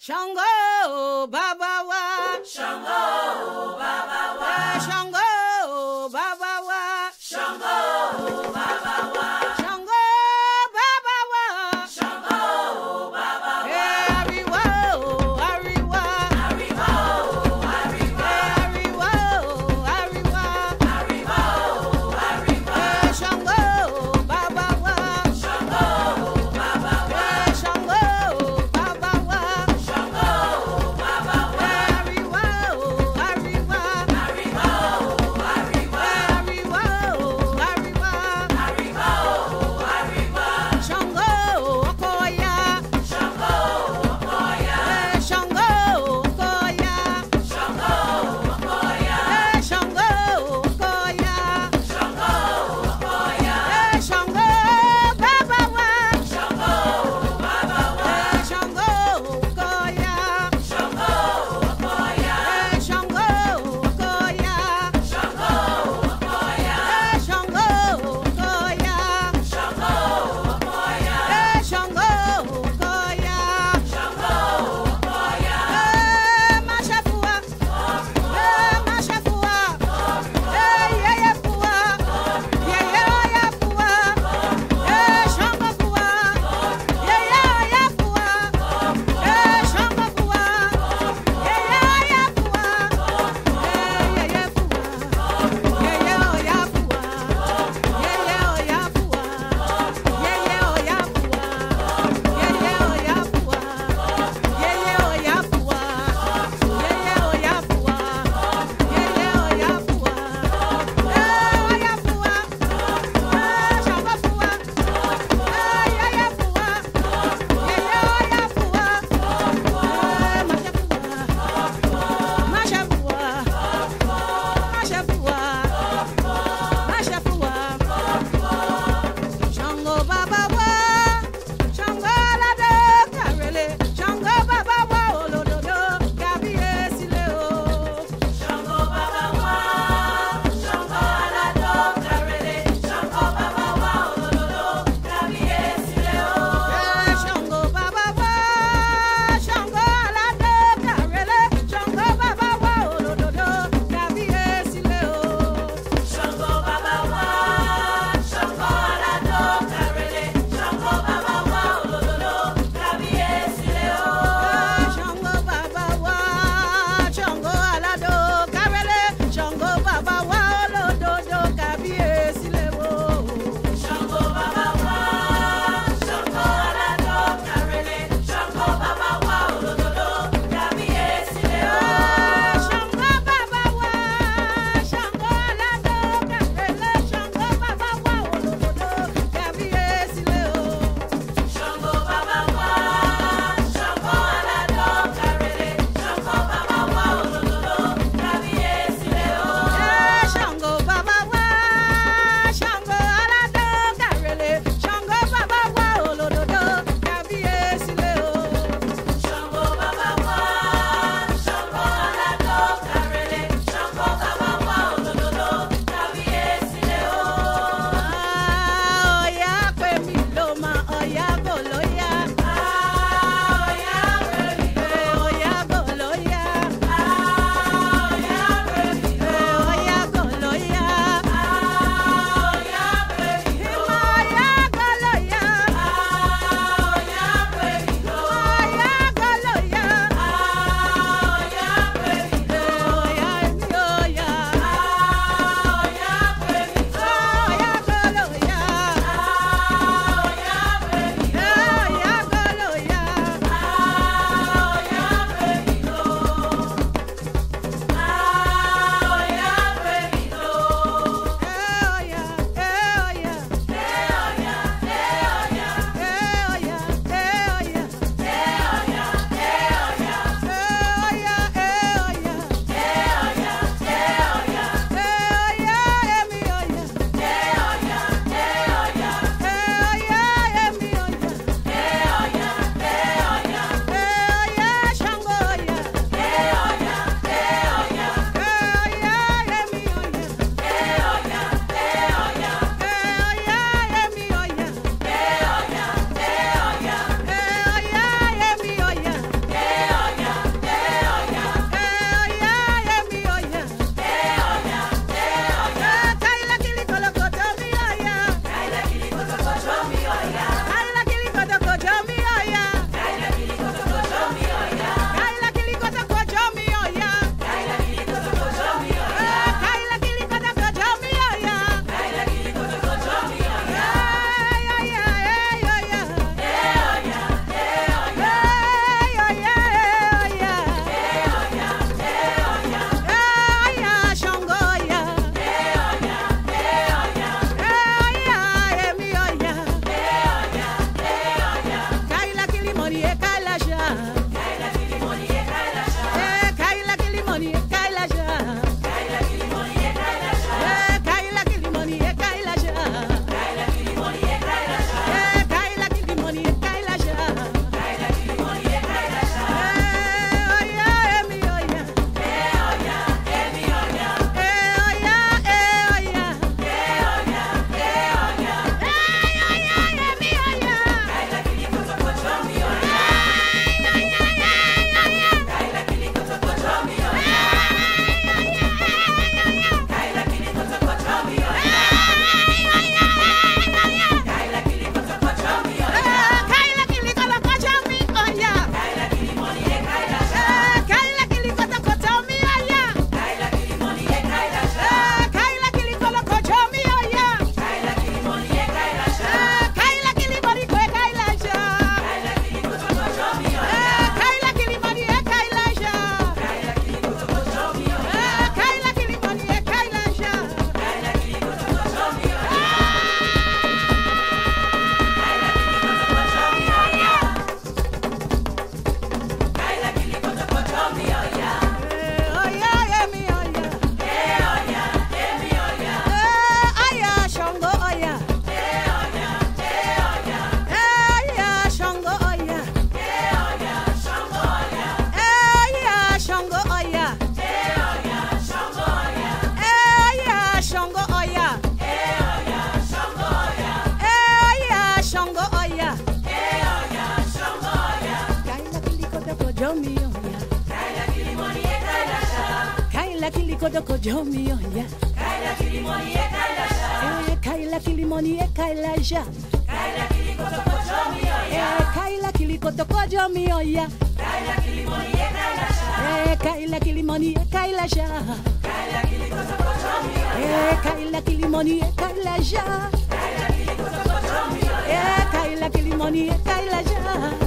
Shango, Baba wa. Shango, Baba wa. Shango, Baba wa. Shango, Baba wa. Shango, Baba wa. Shango, Baba wa. Ariwa, Ariwa. Arriba, arriba. Ariwa, Ariwa. Arriba, arriba. Shango, Baba wa. Shango, Baba wa. Shango, Baba wa. Shango, Baba wa. Ariwa, Ariwa. Arriba, arriba. Ariwa, Ariwa. Arriba, jomi oya. Kaila kilimoni e kaila sha. Kaila kilikotoko jomi oya. Kaila kilimoni e kaila sha. Kaila kilimoni e kaila sha. Kaila kilikotoko jomi oya. Kaila kilikotoko jomi oya. Kaila kilimoni e kaila sha. Kaila kilimoni e kaila sha. Kaila kilikotoko jomi oya. Kaila kilimoni e kaila sha. Kaila kilikotoko jomi oya. Kaila kilimoni e kaila sha.